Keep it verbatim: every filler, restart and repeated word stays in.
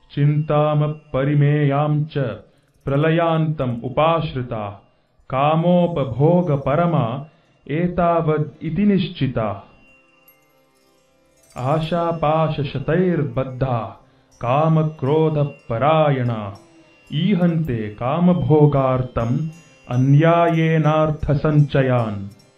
ಚಿಂತಾಮಪರಿಮೇಯಾಂಚ ಪ್ರಲಯಾಂತಂ ಉಪಾಶ್ರಿತಾ ಕಾಮೋಪಭೋಗ ಪರಮ ಏತಾವದ್ ಇತಿ ನಿಶ್ಚಿತ ಆಶಾಪಾಶಶತೈರ್ಬದ್ಧ ಕಾಮಕ್ರೋಧ ಪರಾಯಣ ಈಹಂತೆ ಕಾಮಭೋಗಾರ್ಥಂ ಅನ್ಯಾಯೇನಾರ್ಥ ಸಂಚಯಾನ್